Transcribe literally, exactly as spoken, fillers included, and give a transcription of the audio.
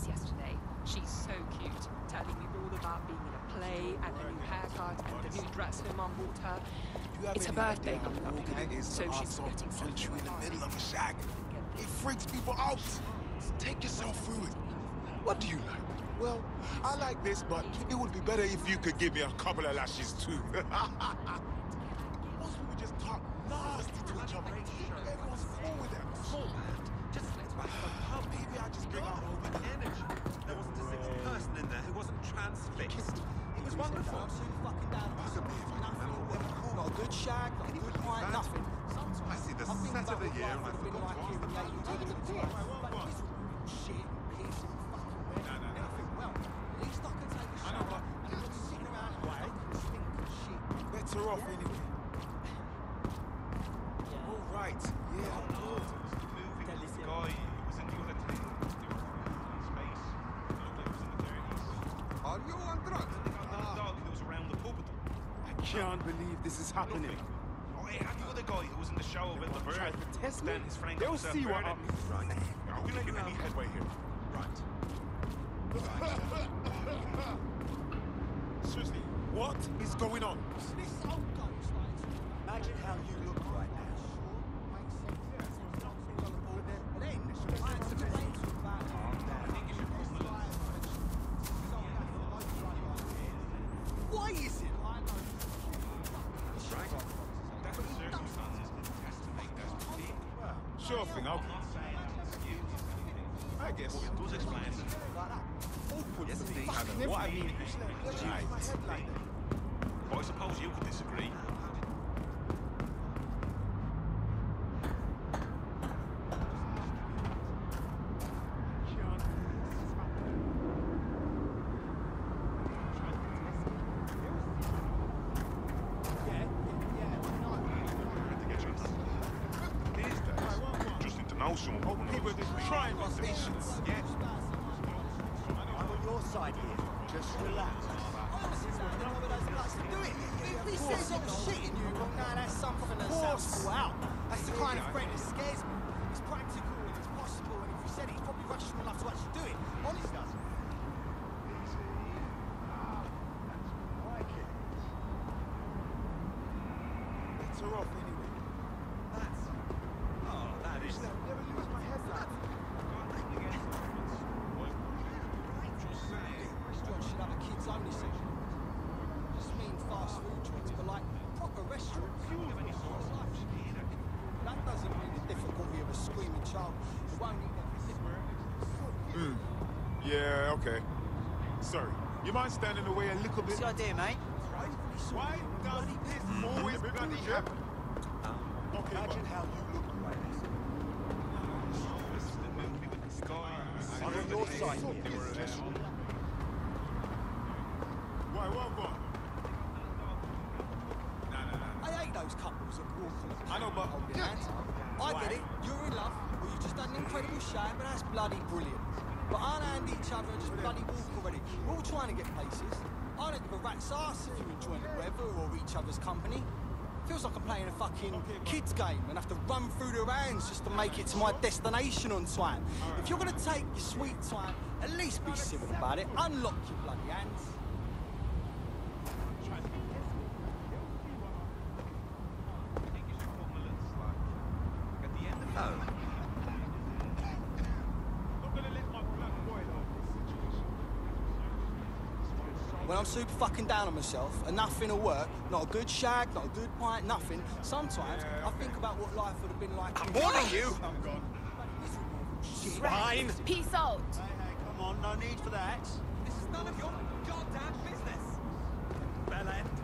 yesterday. She's so cute, telling me all about being in a play and a new haircut and the new dress her mum bought her. It's her birthday coming up, you know, so she's getting something. In the middle of a shag. It freaks people out. Take yourself through it. What do you like? Well, I like this, but it would be better if you could give me a couple of lashes too. Most people just talk nasty to each other. Everyone's cool with that. So just let's go. Maybe I just bring out all the energy. There wasn't a single person in there who wasn't transfixed. It was wonderful. I'm super fucking down on myself. Nothing. Not a good shag, not a good pint, nothing. I see the set of the year and I forgot to ask them. Shit, piss, fucking wet, everything. Well, at least I can take a shower and I'm not sitting around and wait. Stink of shit. Better off anyway. Yeah. All right. Yeah, I'm good. Movie this guy who was in the other table. Space. Looked like he was in the thirties. Are you on drugs? The dog who was around the pub with them. I can't believe this is happening. Oh, yeah, and the other guy who was in the show with the bird. Test Then me. his friend They'll got see what self-murdered. happens. Right. Are we making any headway here? Right. Seriously, what is going on? This old ghost, like, Imagine how you look right now. and then I had to complain to him about it. Why is it? That's what circumstances has to make those believe. Sure thing, I'm okay. not saying it's an excuse. I guess. But it does explain it. Yes, indeed. What I mean, right. But I suppose you could disagree. Just need to know someone. Oh, people are just trying my patience. Yeah. I'm on your side here. Just relax. If he says I'm shitting you, well, now that's something that sounds full out. That's the kind of friend that scares me. It's practical and it's possible, and if you said it, he's probably rational enough to actually do it. Honest does. Better off anyway. That's... Oh, that is... Never lose my headlight. Just saying. Restaurants should have a kids only section. Just mean fast food joints, but like proper restaurants. That doesn't mean the difficulty of a screaming child who won't eat their Mm. Yeah, okay. Sorry. You mind standing away a little bit? What's the idea, mate? Why does this always bloody happen? Okay, Imagine how you look right now. This is the movie with this guy. I'm on your side here. Why, what, what? Nah, nah, nah. I hate those couples that walk on the I know, but- hold their hands. I get it, you're in love, or you just had an incredible shag, but that's bloody brilliant. But unhand each other and just bloody walk already. We're all trying to get places. I don't give a rat's arse if you're enjoying the weather or each other's company. Feels like I'm playing a fucking kids game and have to run through the rounds just to make it to my destination on time. If you're gonna take your sweet time, at least be civil about it. Unlock your bloody hands. When I'm super fucking down on myself and nothing will work, not a good shag, not a good pint, nothing, sometimes I think about what life would have been like. I'm warning you! I'm gone. Fine! Peace out. Hey, hey, come on, no need for that. This is none of your goddamn business. Belen,